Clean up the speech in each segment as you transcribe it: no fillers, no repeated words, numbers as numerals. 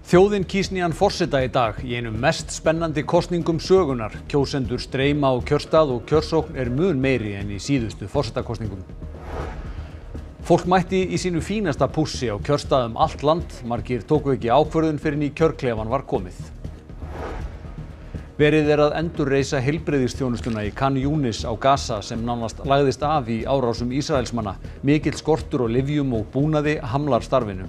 Þjóðin kýs nýjan forseta í dag í einum mest spennandi kosningum sögunnar. Kjósendur streyma á kjörstað og kjörsókn er mun meiri en í síðustu forsetakosningum. Fólk mætti í sínu fínasta pússi á kjörstað allt land. Margir tóku ekki ákvörðun fyrr en í kjörklefan var komið. Verið er að endurreisa heilbrigðisþjónustuna í Khan Yunis á Gaza sem nánast lagðist af í árásum Ísraelsmanna. Mikill skortur á lyfjum og búnaði hamlar starfinu.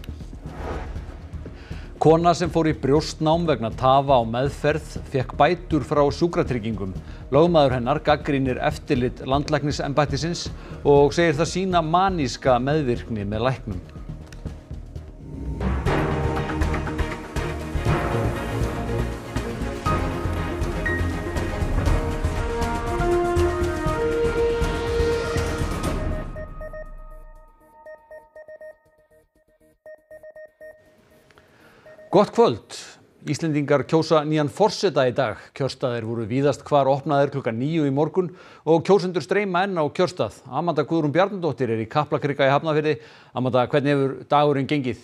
Kona sem fór í brjóstnám vegna tafa á meðferð fékk bætur frá sjúkratryggingum. Lögmaður hennar gagnrýnir eftirlit landlæknisembættisins og segir það sýna maníska meðvirkni með læknum. Gott kvöld. Íslendingar kjósa nýjan forseta í dag. Kjörstaðir voru víðast hvar opnaðir klukkan 9 í morgun og kjósendur streyma enn á kjörstað. Amanda Guðrún Bjarnadóttir er í Kaplakrika í Hafnarfirði. Amanda, hvernig hefur dagurinn gengið?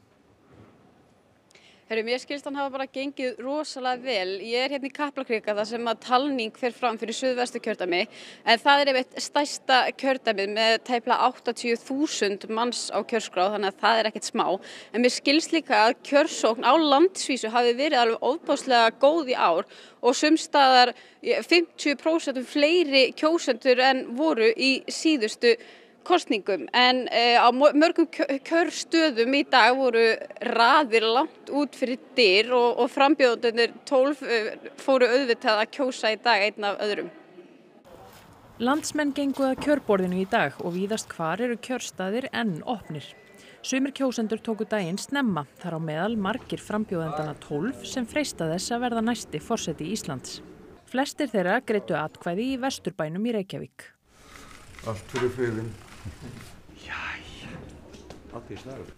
Mér skilst hann hafa bara gengið rosalega vel. Ég er hérna í Kaplakrika þar sem að talning fer fram fyrir Suðvesturkjördæmi en það er einmitt stærsta kjördæmið með tæplega 80.000 manns á kjörskrá þannig að það er ekkert smá. En mér skilst líka að kjörsókn á landsvísu hafi verið alveg ofboðslega góð í ár og sumstaðar 50% fleiri kjósendur en voru í síðustu kosningum en á mörgum kjörstöðum í dag voru raðir langt út fyrir dyr og frambjóðendurnir 12 fóru auðvitað að kjósa í dag einn af öðrum. Landsmenn gengu að kjörborðinu í dag og víðast hvar eru kjörstaðir enn opnir. Sumir kjósendur tóku daginn snemma, þar á meðal margir frambjóðendana 12 sem freista þess að verða næsti forseti Íslands. Flestir þeirra greiddu atkvæði í Vesturbænum í Reykjavík. Allt fyrir friðinn. Jæja. Allt í snarf.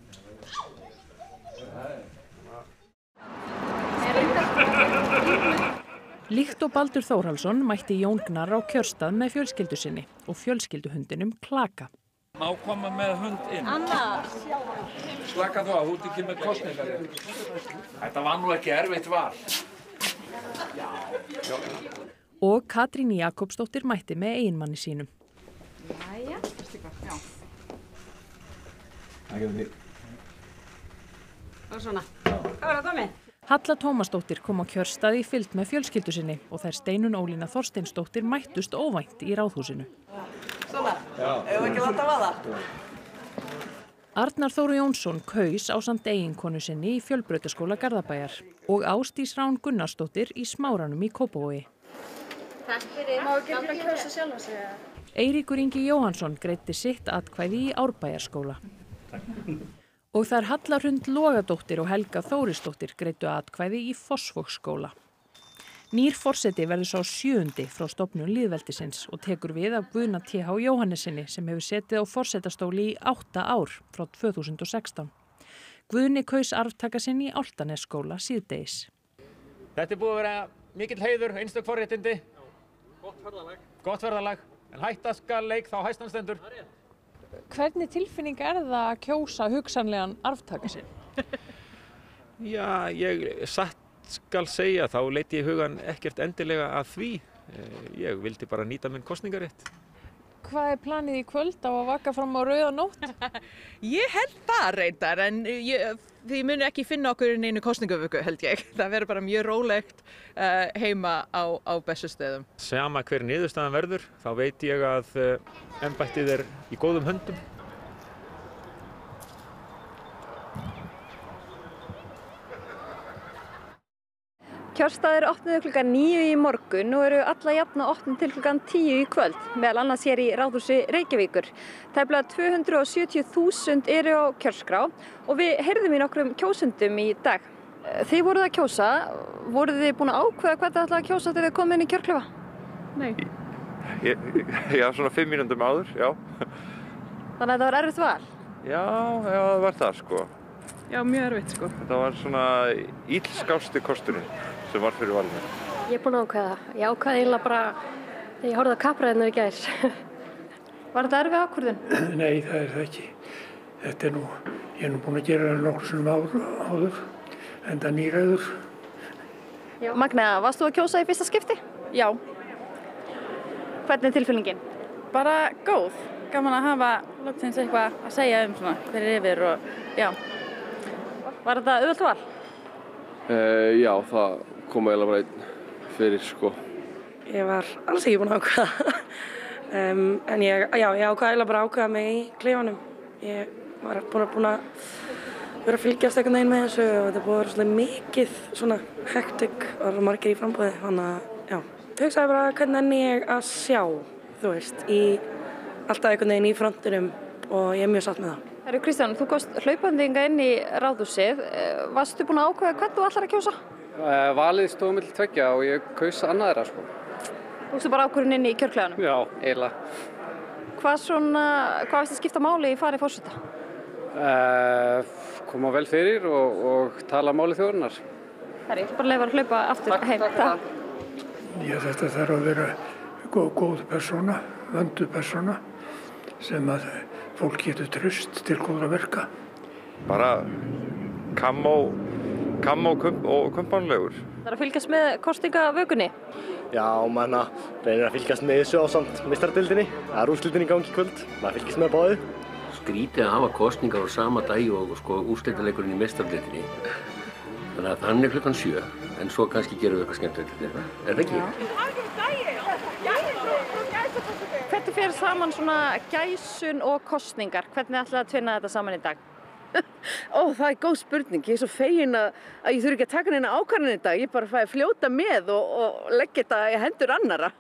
Líkt og Baldur Þórhallsson mætti Jón Gnarr á kjörstað með fjölskyldu sinni og fjölskylduhundinum Klaka. Má koma með hund inn. Anna! Slaka þú að þú ert ekki með kosningar. Þetta var nú ekki erfitt val. Og Katrín Jakobsdóttir mætti með eiginmanni sínum. Jæja, já. Það getur því. Og svona. Hvað var það komið? Halla Tómasdóttir kom á kjörstað í fylgd með fjölskyldu sinni og þær Steinunn Ólína Þorsteinsdóttir mættust óvænt í Ráðhúsinu. Svona? Já. Eigum við ekki láta vaða? Arnar Þóru Jónsson kaus ásamt eiginkonu sinni í Fjölbrautaskóla Garðabæjar og Ásdís Rán Gunnarsdóttir í Smáranum í Kópavogi. Takk fyrir. Má ekki að kjósa sjálfa sig? Eiríkur Ingi Jóhannsson greiddi sitt atkvæði í Árbæjarskóla. Og þær Halla Hrund Logadóttir og Helga Þórisdóttir greiddu atkvæði í Fossvogsskóla. Nýr forseti verður sá 7. frá stofnun lýðveldisins og tekur við af Guðna T.H. Jóhannessyni sem hefur setið á forsetastóli í 8 ár frá 2016. Guðni kaus arftaka sinn í Álftanesskóla síðdegis. Þetta er búið að vera mikill heiður, einstök forréttindi. Gott ferðalag. En hætta skal leik þá hæstan stendur. Hvernig tilfinning er það að kjósa hugsanlegan arftaka sinn? Já, ég satt skal segja, þá leiti ég hugan ekkert endilega að því. Ég vildi bara nýta minn kosningarétt. Hvað er planið í kvöld á að vaka fram á rauða nótt? Ég held það reyndar, en þið munu ekki finna okkur í neinu kosningavöku held ég. Það verður bara mjög rólegt heima á Bessastöðum. Sama hver niðurstaðan verður, þá veit ég að embættið er í góðum höndum. Kjörstaðir opnuðu klukkan 9 í morgun og eru alla jafna opnuð til klukkan 10 í kvöld, meðal annars hér í Ráðhúsi Reykjavíkur. Tæplega 270.000 eru á kjörskrá og við heyrðum í nokkrum kjósendum í dag. Þið voruð að kjósa, voruð þið búin að ákveða hvað þið ætlaði að kjósa þegar þið komið inn í kjörklefa? Nei. Já, svona 5 mínútum áður, já. Þannig að þetta var erfitt val? Já, það var það sko. Já, mjög erfitt sko. Þetta var svona illskásti kosturinn sem var fyrir valinu. Ég er búin að ákveða það. Ég ákveði eiginlega bara þegar ég horfði á kappræðinu í gær. Var þetta erfið ákvörðun? Nei, það er það ekki. Þetta er ég er búin að gera það nokkrum sinnum áður. enda nýræður. Magnea, varst þú að kjósa í fyrsta skipti? Já. Hvernig er tilfinningin? Bara góð. Gaman að hafa loksins eitthvað að segja svona hverju yfir og já. Var þetta auðvelt val? Já, það kom eiginlega bara einn fyrir sko. Ég var alls ekki búin að ákveða. En ég ákveða eiginlega bara að ákveða mig í klefanum. Ég var búin að vera að fylgjast einhvern veginn með þessu og þetta búið að vera svolítið mikið svona hektik og margir í frambúði. Þannig að já, ég hugsaði bara hvernig enn ég að sjá, þú veist, í alltaf einhvern veginn í frontinum og ég er mjög sátt með það. Herru Kristján, þú komst hlaupandi hingað inn í Ráðhúsið. Varstu búin að ákveða hvern þú ætlar að kjósa? Valið stóð milli tveggja og ég kaus annað þeirra sko. Tókstu bara ákvörðun inn í kjörklefanum? Já, eiginlega. Hvað finnst þér skipta máli í fari forseta? Koma vel fyrir og tala máli þjóðarinnar. Herri, ég ætla bara að leyfa að hlaupa aftur heim. Takk. Þetta þarf að vera góð persóna, vönduð persóna sem að fólk getur traust til góðra verka. Bara kamó og kumpánlegur. Það er að fylgjast með kosningavökunni? Já, maður reynir að fylgjast með þessu ásamt meistaradeildinni. Það er úrslitin í gangi í kvöld. Maður fylgjast með báðu. Skrítið að hafa kosningar á sama dag og úrslitaleikurinn í meistaradeildinni. Þannig að þannig klukkan 7, en svo kannski gerum við eitthvað skemmtilegt. Er það ekki? Hvernig fer saman svona gæsun og kosningar? Hvernig ætlaðu að tvinna þetta saman í dag? Það er góð spurning. Ég er svo fegin að ég þurfi ekki að taka neina ákvarðanir í dag. Ég bara fæ að fljóta með og leggja þetta í hendur annarra.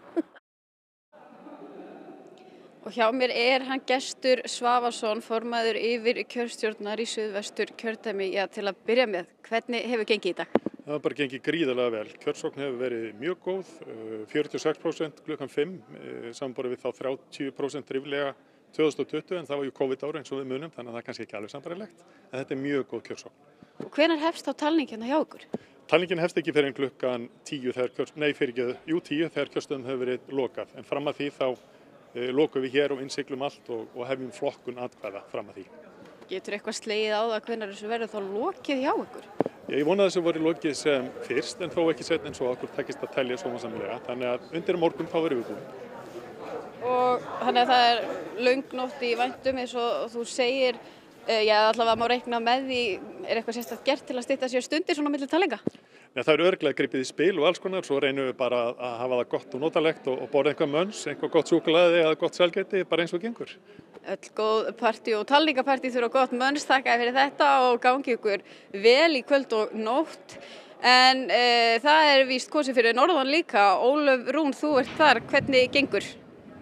Og hjá mér er hann Gestur Svavarsson, formaður yfir kjörstjórnar í Suðvestur kjördæmi. Já, til að byrja með, hvernig hefur gengið í dag? Það hefur bara gengið gríðarlega vel. Kjörsókn hefur verið mjög góð, 46% klukkan 5, samanborið við þá 30% ríflega 2020, en það var ju COVID-ári eins og við munum, þannig að það er kannski ekki alveg sambarilegt, en þetta er mjög góð kjörsókn. Hvenær hefst þá talning hérna hjá ykkur? Talningin hefst ekki fyrir klukkan 10 þegar kjörstöðum hefur verið lokað, en fram að því þá lokum við hér og innsiglum allt og hefjum flokkun atkvæða fram að því. Getur eitthvað slegið á það hvenær þessu verður þá lokið hjá ykkur? Ég vona að þessu voru lokið sem fyrst, en þó ekki seinna en svo okkur tekist að telja sómasamlega, þannig að undir morgun þá verðum við búin. Og þannig að það er löng nótt í væntum eins og þú segir, allavega má reikna með því, er eitthvað sérstakt gert til að stytta sér stundir svona milli talninga? Nei, það eru örugglega gripið í spil og alls konar, svo reynum við bara að hafa það gott og notalegt og borða eitthvað möns, eitthvað gott súkkulaði eða gott sælgæti, bara eins og gengur. Öll góð partí og talningapartí þurfa gott möns, þakka fyrir þetta og gangi ykkur vel í kvöld og nótt. En það er víst kosið fyrir norðan líka. Ólöf Rún, þú ert þar, hvernig gengur?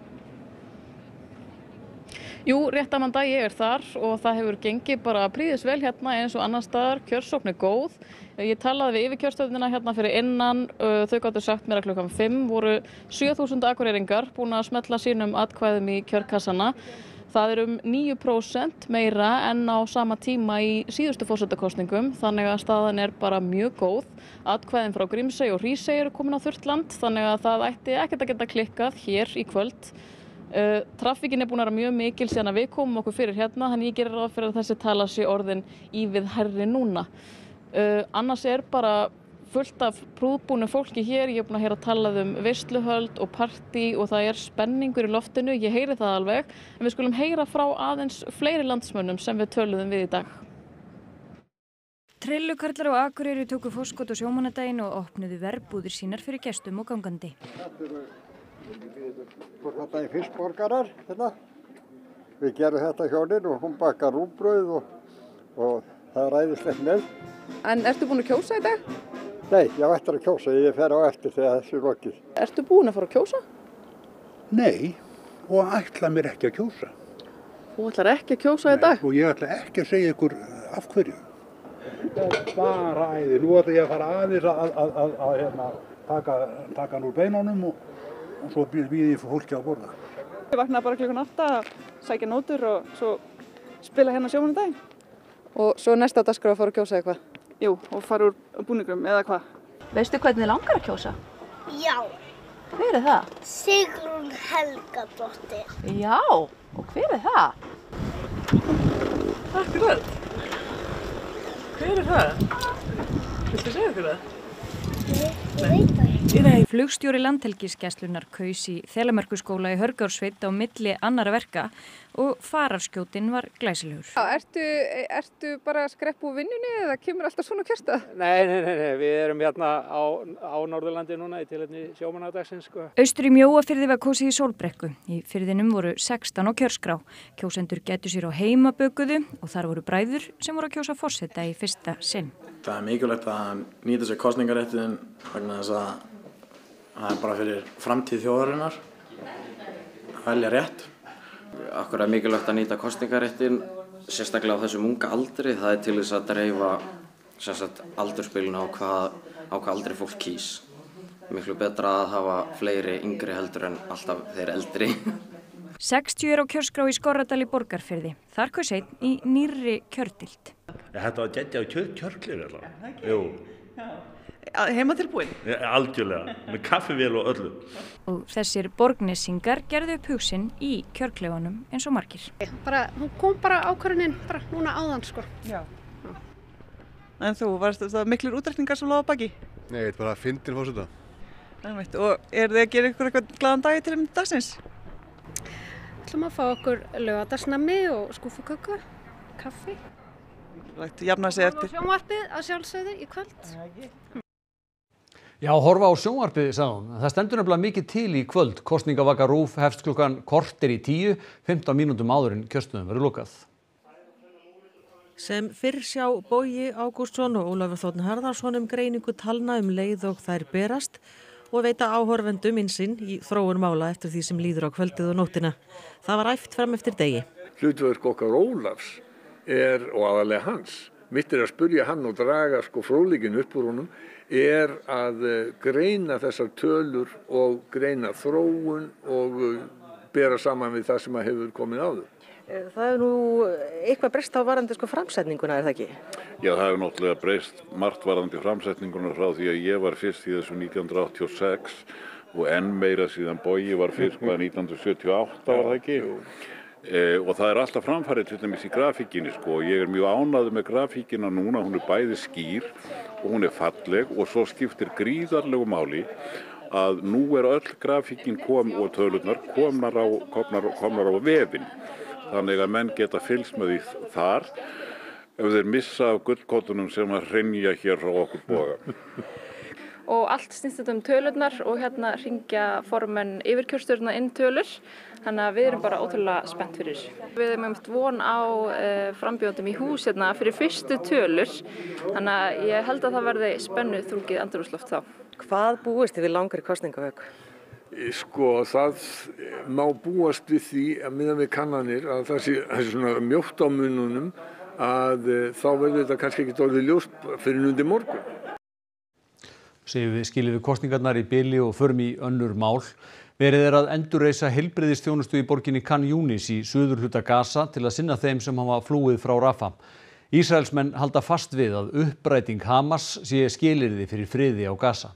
Jú, rétt að mann dag ég er þar og það hefur gengið bara príðis vel hérna eins og annar staðar, kjörsókn er góð. Ég talaði við yfirkjörstöðina hérna fyrir innan, þau gáttu sagt mér að klukkan 5 voru 7.000 akureyringar búin að smetla sínum atkvæðum í kjörkassana. Það er 9% meira en á sama tíma í síðustu forsetakosningum, þannig að staðan er bara mjög góð. Atkvæðin frá Grímsey og Hrísey eru komin á þurrt land, þannig að það ætti ekkert að geta klikkað hér í kvöld. Traffíkin er búin að vera mjög mikil síðan að við komum okkur fyrir hérna, þannig ég gerir ráð fyrir að þessi tala sé orðin ívið hærri núna. Annars er bara fullt af prúðbúnu fólki hér, ég er búin að heyra talað veisluhöld og partí og það er spenningur í loftinu, ég heyri það alveg, en við skulum heyra frá aðeins fleiri landsmönnum sem við töluðum við í dag. Trillukarlar á Akureyri tóku forskot á sjómannadaginn og opnuðu verbúðir sínar fyrir gestum og gangandi. Þetta er fiskborgarar, hérna. Við gerum þetta hjólinn og hún bakar rúgbrauð og það er æðislegt með. En ertu búin að kjósa í dag? Nei, ég á eftir að kjósa, ég fer á eftir þegar þessu er lokið. Ertu búin að fara að kjósa? Nei, og ætla mér ekki að kjósa. Þú ætlar ekki að kjósa í dag? Og ég ætla ekki að segja ykkur af hverju. Þetta er bara æði. Nú ætla ég að fara aðeins að taka hann úr beinunum og svo býð ég fólki að borða. Ég vaknaði bara klukkan 8 að sækja nótur og svo spila hérna sjómannadaginn. Og svo næsta dagskrá að fara að kjósa eitthvað? Jú, og fara úr búningum eða hvað. Veistu hvernig þið langar að kjósa? Já. Hver er það? Sigrún Helgadóttir. Já, og hver er það? Akkurat. Hver er það? Viltu segja okkur það? Flugstjóri Landhelgisgæslunnar kaus í Þelamerkurskóla í Hörgársveit á milli annarra verka og fararskjótin var glæsilegur. Ertu bara að skreppa úr vinnunni eða kemur alltaf svona kjörstað? Nei, við erum hérna á Norðurlandi núna í tilefni sjómannadagsins. Austur í Mjóafirði var kosið í Sólbrekku. Í firðinum voru 16 á kjörskrá. Kjósendur gætu sér á heimabökuðu og þar voru bræður sem voru að kjósa forseta í fyrsta sinn. Það mikilvægt að nýta sér kosningaréttin vegna þess að það bara fyrir framtíð þjóðarinnar að velja rétt. Akkur mikilvægt að nýta kosningaréttin, sérstaklega á þessum unga aldri. Það til þess að dreifa aldurspilinu á hvað aldri fólk kýs. Miklu betra að hafa fleiri yngri heldur en alltaf þeir eldri. 60 á kjörskrá í Skorradal í Borgarfirði. Þar kaus einn í nýrri kjördild. Þetta var geggja á kjörklir allavega. Jú. Heimatilbúin? Algjörlega, með kaffivél og öllu. Og þessir borgnesingar gerðu upp hug sinn í kjörklefanum eins og margir. Hún kom bara ákvörðunin núna áðan sko. Já. En þú, varst það miklir útreikningar sem lágu að baki? Nei, ég bara fyndin fórseta. Og eru þið að gera ykkur eitthvað glaðan dag til dagsins? Ætlum að fá okkur laugardagsnammi og skúfuköku, kaffi. Jafna sig eftir. Og sjónvarpið að sjálfsögðu í kvöld. Já, horfa á sjónvarpið, sagði hún. Það stendur nefnilega mikið til í kvöld. Kosningavaka RÚV hefst klukkan korter í 10, 15 mínútum áður en kjörstöðum verður lokað. Sem fyrr sjá Bogi Ágústsson og Ólafur Þ. Harðarsson greiningu talna leið og þær berast og veita áhorfendum innsýn í þróun mála eftir því sem líður á kvöldið og nóttina. Það var æft fram eftir degi. Hlutverk okkar Ólafs og aðalega hans. Mitt að spurja hann og draga fróðleikinn upp úr honum að greina þessar tölur og greina þróun og bera saman við það sem hefur komið áður. Það nú eitthvað breyst á varðandi framsetninguna, það ekki? Já, það hefur náttúrulega breyst margt varðandi framsetninguna frá því að ég var fyrst í þessu 1986 og enn meira síðan Bogi var fyrst 1978 var það ekki? Og það er alltaf framfarið til dæmis í grafíkinni og ég er mjög ánægður með grafíkina núna, hún er bæði skýr og hún er falleg og svo skiptir gríðarlegu máli að nú er öll grafíkin og tölurnar komnar á vefinn. Þannig að menn geta fylgst með því þar ef þeir missa af gullkottunum sem að hrynja hér frá okkur Boga. Og allt snýst þetta tölurnar og hérna hringja formenn yfirkjörstjórna inn tölur. Þannig að við erum bara ótrúlega spennt fyrir þessu. Við erum von á frambjóðendum í hús hérna fyrir fyrstu tölur. Þannig að ég held að það verði spennu þrungið andrúmsloft þá. Hvað búist þið við langri kosningavöku? Það má búast við því að miðað við kannanir að það sé svona mjótt á mununum að þá verður þetta kannski ekki orðið ljóst fyrir undir morgun. Segjum við skiljum við kosningarnar í bili og förum í önnur mál. Verið að endurreisa heilbrigðisþjónustu í borginni Khan Yunis í suðurhluta Gaza til að sinna þeim sem hafa flúið frá Rafah. Ísraelsmenn halda fast við að uppræting Hamas sé skilyrði fyrir friði á Gaza.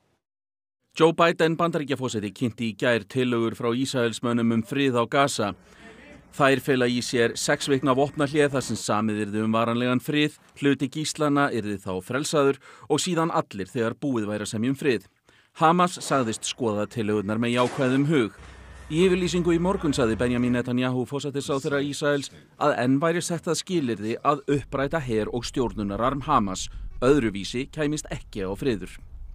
Joe Biden Bandaríkjaforseti kynnti í gær tillögur frá Ísraelsmönnum frið á Gaza. Þær fela í sér 6 vikna vopnahlé þar sem samið yrði varanlegan frið, hluti gíslana yrði þá frelsaður og síðan allir þegar búið væri að semja frið. Hamas sagðist skoða tillögurnar með jákvæðum hug. Í yfirlýsingu í morgun sagði Benjamin Netanyahu forsætisráðherra Ísraels að enn væri sett að skilyrði að uppræta her og stjórnunararm Hamas. Öðruvísi kæmist ekki á friður.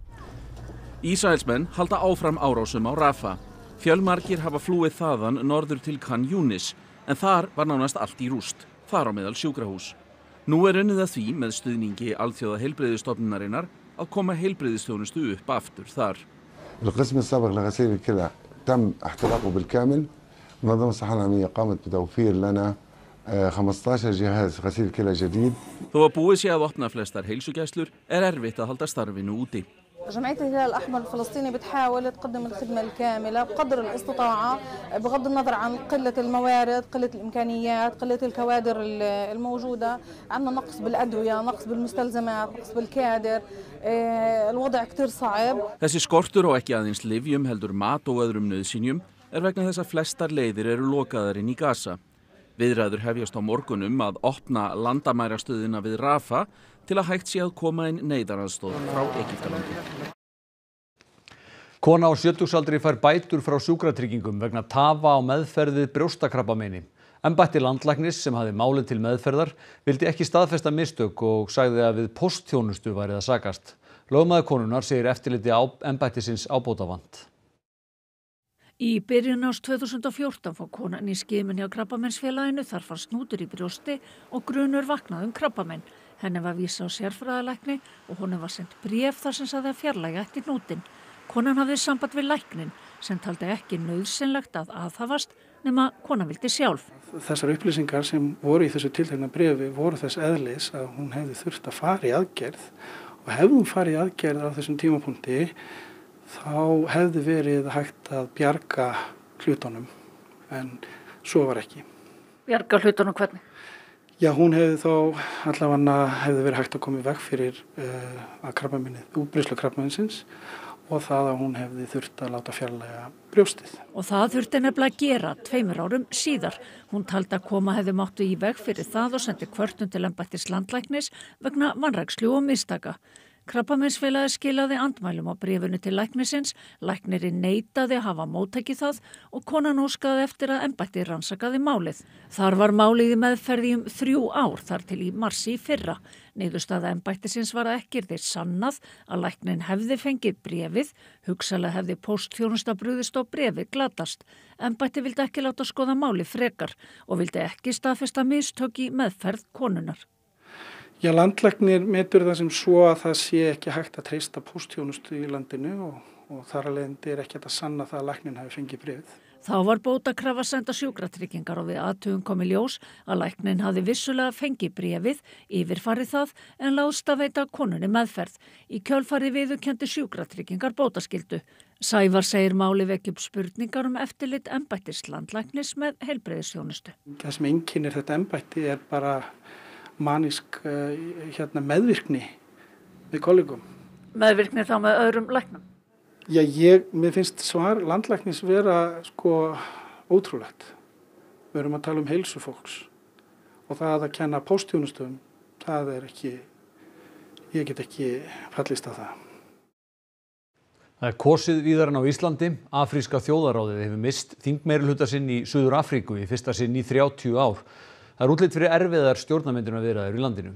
Ísraelsmenn halda áfram árásum á Rafah. Fjölmargir hafa flúið þaðan norður til Khan Yunis, en þar var nánast allt í rúst, þar á meðal sjúkrahús. Nú er unnið að því með stuðningi alþjóða heilbrigðisstofnunarinnar að koma heilbrigðisþjónustu upp aftur þar. القسم السابق لغسيل الكلى تم احتراقه بالكامل. منظمة الصحة العالمية قامت بتوفير لنا 15 جهاز غسيل كلى جديد. Þó að búið sé að opna flestar heilsugæslur erfitt að halda starfinu úti. جمعية الهلال الأحمر الفلسطيني بتحاول تقدم الخدمة الكاملة بقدر الاستطاعة بغض النظر عن قلة الموارد، قلة الإمكانيات، قلة الكوادر الموجودة. عندنا نقص بالأدوية، نقص بالمستلزمات، نقص بالكادر. الوضع كتير صعب. Þessi skortur á ekki aðeins lyfjum heldur mat og öðrum nauðsynjum vegna þess að flestar leiðir eru lokaðar inn í Gaza. Viðræður hefjast á morgun að opna landamærastöðina við Rafah til að hægt sé að koma inn neyðaraðstoð frá Egyptalandi. Kona á 70-aldri fær bætur frá sjúkratryggingum vegna tafa á meðferð við brjóstakrabbameini. Embætti landlæknis sem hafði málið til meðferðar vildi ekki staðfesta mistök og sagði að við póstþjónustu væri það sakast. Lögmaður konunnar segir eftirliti embættisins ábótavant. Í byrjun árs 2014 fór konan í skimun hjá Krabbameinsfélaginu, þar fannst hnútur í brjósti og grunur vaknaði krabbamein. Henni var vísað á sérfræðilækni og honum var sent bréf þar sem sagði að fjarlægja ætti hnútinn. Konan hafði samband við læknin sem taldi ekki nauðsynlegt að aðhafast nema konan vildi sjálf. Þessar upplýsingar sem voru í þessu tiltekna bréfi voru þess eðlis að hún hefði þurft að fara í aðgerð og hefði hún farið í aðgerð á þessum tímapunkti þá hefði verið hægt að bjarga hlutunum en svo var ekki. Bjarga hlutunum hvernig? Já, hún hefði þá allavega hefði verið hægt að koma í veg fyrir útbreiðslu krabbameinsins og það að hún hefði þurft að láta fjarlægja brjóstið. Og það þurfti nefnilega að gera 2 árum síðar. Hún taldi að koma hefði máttu í veg fyrir það og sendi kvörtun til embættis landlæknis vegna vanrækslu og mistaka. Krabbameinsfélagið skilaði andmælum á bréfinu til læknisins, læknirinn neitaði að hafa móttekið það og konan óskaði eftir að embættið rannsakaði málið. Þar var málið í meðferð í 3 ár þar til í mars í fyrra. Niðurstaða embættisins var að ekki yrði sannað að læknin hefði fengið bréfið, hugsanlega hefði póstþjónusta brugðist á bréfið glatast. Embættið vildi ekki láta skoða málið frekar og vildi ekki staðfesta mistök í meðferð konunnar. Já, landlæknir metur það sem svo að það sé ekki hægt að treysta póstþjónustu í landinu og þar að leiðandi ekki hægt að sanna það að læknin hafi fengið bréfið. Þá var bótakrafa senda sjúkratryggingar og við athugun kom í ljós að læknin hafði vissulega fengið bréfið, yfirfarið það en láðst að veita konunni meðferð. Í kjölfarið viðurkenndi sjúkratryggingar bótaskyldu. Sævar segir máli vekja upp spurningar eftirlit embættis landlæknis með heilbrigðisþjónustu. Það sem einkennir þetta embætti er bara manísk meðvirkni við kollegum. Meðvirkni þá með öðrum læknum? Já, mér finnst svar landlæknis vera ótrúlegt. Við erum að tala heilsu fólks og það að kenna póstþjónustum, það er ekki, ég get ekki fallist á það. Það er kosið víðar en á Íslandi. Afríska þjóðaráðið hefur mist þingmeirihluta sinn í Suður Afríku í fyrsta sinn í 30 ár. Það er útlit fyrir erfiðar stjórnarmyndunarviðræður í landinu.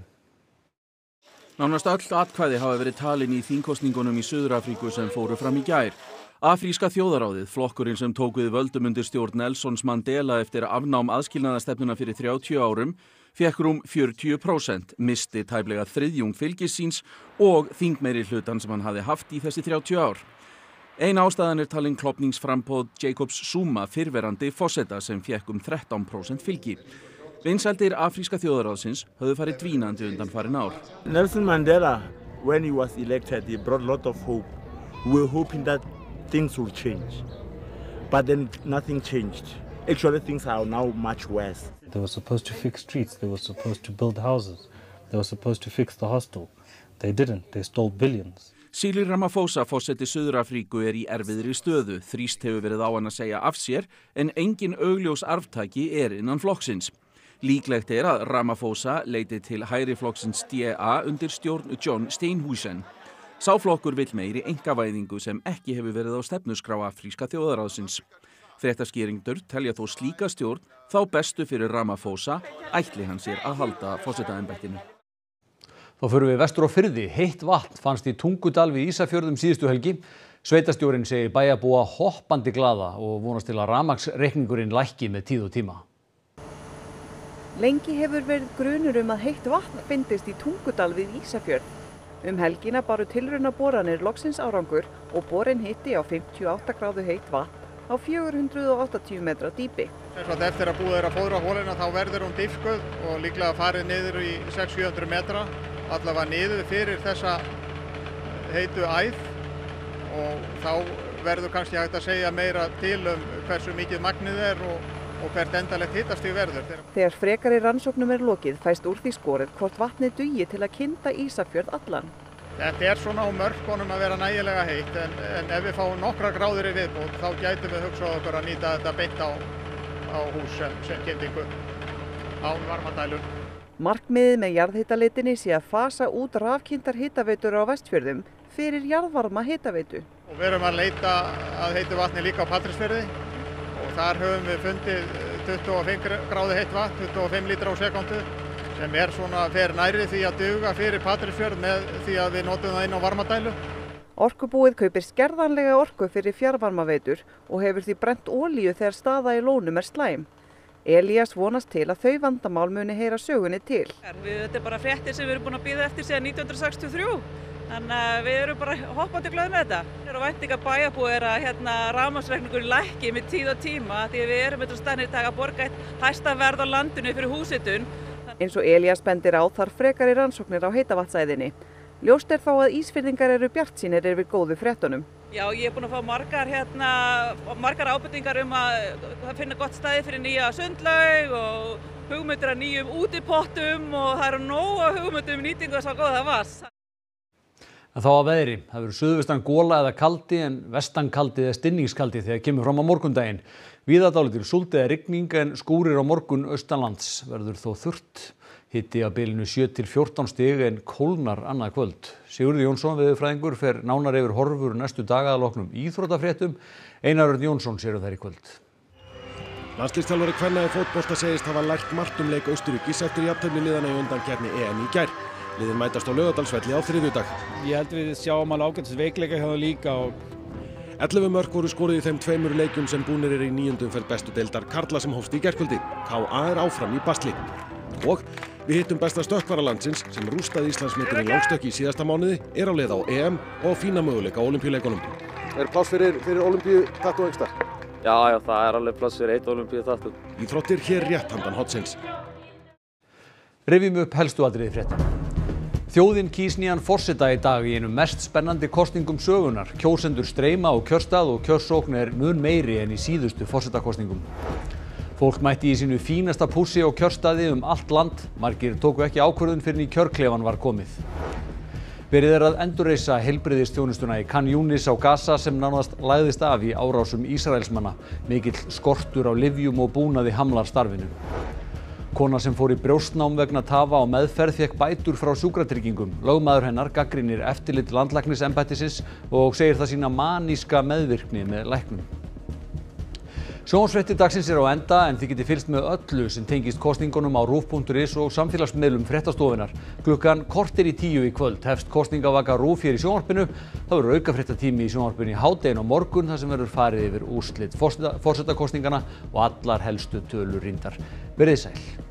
Nánast öll atkvæði hafa verið talin í þingkosningunum í Suður Afríku sem fóru fram í gær. Afríska þjóðaráðið, flokkurinn sem tók við völdum undir stjórn Nelsons Mandela eftir afnám aðskilnaðarstefnuna fyrir 30 árum, fékk rúm 40%, misti tæplega þriðjung fylgis síns og þingmeirihlutann sem hann hafði haft í þessi 30 ár. Ein ástæðan er talin klofningsframboð Jacobs Zuma, fyrrverandi forseta sem fékk 13% fylgi. Vinsældir Afríska þjóðaráðsins höfðu farið dvínandi undanfarin ár. Nelson Mandela, when he was elected, he brought a lot of hope. We were hoping that things would change, but then nothing changed. Actually, things are now much worse. They were supposed to fix streets, they were supposed to build houses, they were supposed to fix the hostel. They didn't, they stole billions. Cyril Ramaphosa, forseti Suður Afríku, er í erfiðri stöðu. Þrýst hefur verið á hann að segja af sér, en engin augljós arftaki er innan flokksins. Líklegt er að Ramaphosa leiti til hægri flokksins DA undir stjórn John Steenhuisen. Sá flokkur vill meiri einkavæðingu sem ekki hefur verið á stefnuskrá Afríska þjóðaráðsins. Fréttaskýrendur telja þó slíka stjórn þá bestu fyrir Ramaphosa, ætli hann sér að halda forsetaembættinu. Þá förum við vestur á firði. Heitt vatn fannst í Tungudal við Ísafjörðum síðustu helgi. Sveitarstjórinn segir bæjarbúa hoppandi glaða og vonast til að rafmagnsreikningurinn lækki með tíð og tíma. Lengi hefur verið grunur að heitt vatn fyndist í Tungudal við Ísafjörð. Helgina baru tilraunaboranir loksins árangur og borin hitti á 58 gráðu heitt vatn á 480 metra dýpi. Eftir að búið er að fóðra hólina þá verður hún dýpkuð og líklega farið niður í 600-700 metra, allavega niður fyrir þessa heitu æð og þá verður kannski hægt að segja meira til hversu mikið magnið er og hvert endalegt hitastig verður. Þegar frekari rannsóknum er lokið fæst úr því skorið hvort vatnið dugi til að kynda Ísafjörð allan. Þetta er svona á mörkunum að vera nægilega heitt en ef við fáum nokkra gráður í viðbót þá gætum við hugsað okkur að nýta þetta beint á hús sem kyndingu. án varmadælu. Markmiðið með jarðhitaleitinni sé að fasa út rafkyntar hitaveitur á Vestfjörðum fyrir jarðvarma hitaveitu. Og við erum að leita að heitu vatni líka á Patreksfirði og þar höfum við fundið 25 gráðu heitt vatn, 25 lítra á sekundu, sem fer nærri því að duga fyrir Patreksfjörð með því að við notum það inn á varmadælu. Orkubúið kaupir skerðanlega orku fyrir fjarvarmaveitur og hefur því brennt olíu þegar staða í lónum slæm. Elías vonast til að þau vandamál muni heyra sögunni til. Þetta er bara fréttir sem við erum búin að bíða eftir síðan 1963. Þannig að við erum bara hoppandi glöð með þetta. Það er á vænting að bæjarbúið er að rafmagnsreikningurinn lækki með tíð og tíma því við erum þetta stannir í dag að borga eitt hæsta verð á landinu fyrir húshitun. Eins og Elías bendir á þarf frekari rannsóknir á heitavatnsæðinni. Ljóst er þá að Ísfirðingar eru bjartsýnir yfir góðu fréttunum. Já, ég er búin að fá margar ábendingar að finna gott stæði fyrir nýja sundlaug og hugmyndir að nýjum útipottum og það eru nóg hugmyndum nýtingu þess að góða vatns. En þá að veðri, það verður suðvestan gola eða kaldi en vestankaldi eða stinningskaldi þegar kemur fram á morgundaginn. Víða dálítil súld eða rigning en skúrir á morgun austanlands, verður þó þurrt. Hiti á bilinu 7 til 14 stig en kólnar annað kvöld. Sigurður Jónsson veðurfræðingur fer nánar yfir horfur næstu daga að loknum íþróttafréttum. Einar Örn Jónsson sér þær í kvöld. Landsliðsþjálfari kvenna í fótbolta segist hafa lært margt leik Austurríkis eftir jafntefli liðanna í undankeppni EM í gær. Liðin mætast á Laugardalsvelli á þriðjudag. Ég held við sjáum alveg ágætis veikleika hjá þeim líka. 11 mörk voru skoruð í þeim 2 leikjum sem búnir eru í 9. umferð bestu deildar karla sem hófst í gærkvöldi. KA er áfram í basli. Og við hittum besta stökkvara landsins sem rústaði Íslandsmetinu í langstökki í síðasta mánuði, er á leið á EM og fína möguleika á Ólympíuleikunum. Er pláss fyrir Ólympíutattu einhvers staðar? Já, það er alveg pláss fyrir 1 Ólympíutattu. Íþróttir hér rétt handan hornsins. Rifjum upp helstu atriði frétta. Þjóðin kýs nýjan forseta í dag í einum mest spennandi kosningum sögunar. Kjósendur streyma á kjörstað og kjörsókn er mun meiri en í síðustu forsetakosningum. Fólk mætti í sínu fínasta pússi á kjörstaði allt land. Margir tóku ekki ákvörðun fyrr en í kjörklefan var komið. Verið er að endurreisa heilbrigðisþjónustuna í Khan Yunis á Gaza sem nánast lagðist af í árásum Ísraelsmanna. Mikill skortur á lyfjum og búnaði hamlar starfinu. Kona sem fór í brjóstnám vegna tafa á meðferð fékk bætur frá sjúkratryggingum. Lögmaður hennar gagnrýnir eftirlit landlæknisembættisins og segir það sína maníska meðvirkni með læknum. Sjónvarpsfréttir dagsins eru á enda en þið getið fylgst með öllu sem tengist kosningunum á RÚV.is og samfélagsmiðlum fréttastofunnar. Klukkan korter í 10 í kvöld hefst kosningavaka RÚV hér í sjónvarpinu. Það verður aukafréttatími í sjónvarpinu í hádeginu á morgun þar sem verður farið yfir úrslit forsetakosningana og allar helstu tölur rýndar. Verið sæl.